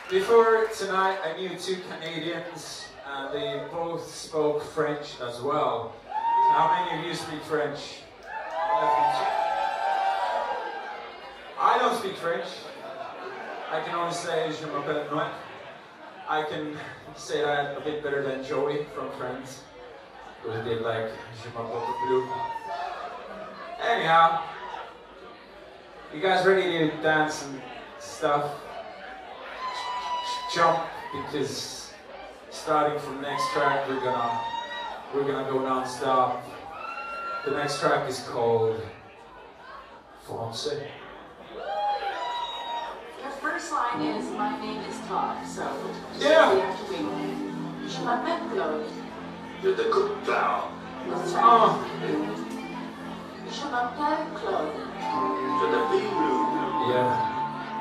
Before tonight, I knew two Canadians, and they both spoke French as well. So how many of you speak French? I don't speak French. I can only say je m'appelle NOE. I can say that a bit better than Joey from Friends, who did like je m'appelle blue. Anyhow, you guys ready to dance and stuff? Jump, because starting from next track we're gonna go non-stop. The next track is called Français. Your first line is "My name is Todd," so yeah. You have to wait. Je m'appelle Claude. Je t'écoute, Claude. Let's try. Je m'appelle Claude. Je t'appelle Blue. Yeah.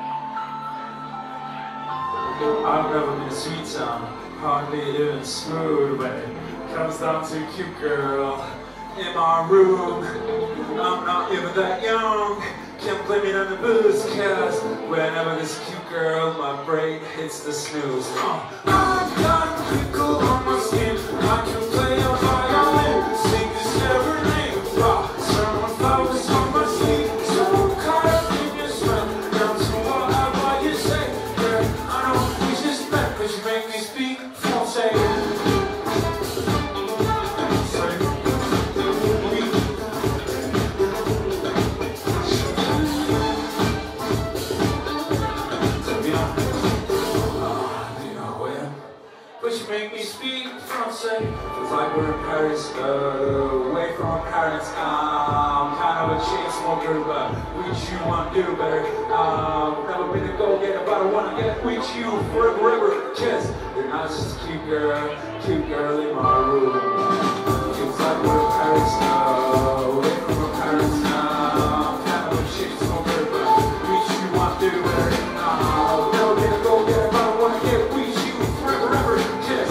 I've never been a sweet sound, hardly even smooth, but it comes down to cute girl in my room. I'm not even that young, can't blame it on the booze, cause whenever this cute girl, my brain hits the snooze. I've got a prickle on my skin, I can play a violin, sing this serenade, rock, someone flowers on my sleeve, so caught up in your smell, down to whatever you say, girl, I know we just met, but you make me speak Français. Make me speak Francais. It's like we're in Paris, away from our parents. Kind of a chain smoker, but with you I do better. Never been a go-getter, but I wanna get with you forever. Cause you're not just a cute girl in my room. It's like we're in Paris, away from our parents. Kind of a chain smoker, but with you I do better. Never been a go-getter, but I wanna get with you forever.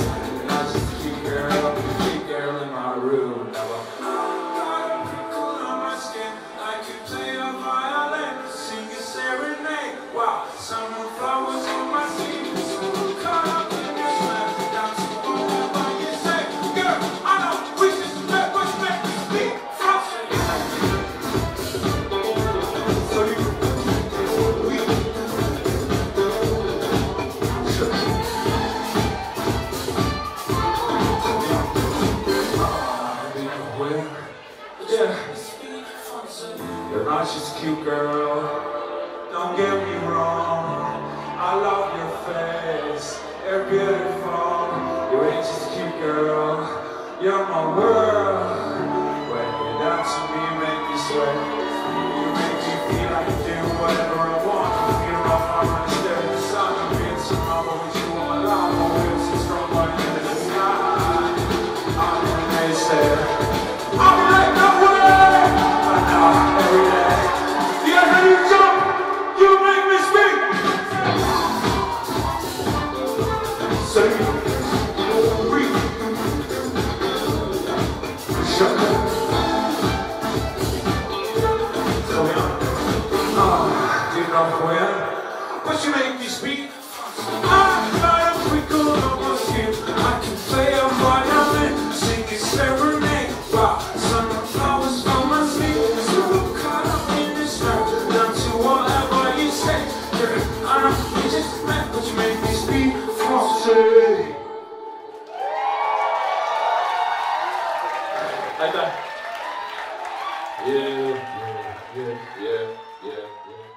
You're not just a cute girl, don't get me wrong, I love your face, you're beautiful, you ain't just a cute girl, you're my world. When you dance to me, you make me sweat, you make me feel like I do whatever I want. Feel my heart when I stare at the sun, I'm being so humble with you on my love, my wheels so strong by the end of the sky. I'm an naysayer, I'm like no way. Every day. Yeah, how you jump, you make me speak. Say, breathe, shut up. So yeah, do you know who I am? But you make me speak. I got a twinkle on my skin. I can play a violin, sing a serenade. Wow, sunflowers on my sleeve. You just met, but you make me speak Français. Like that. Yeah.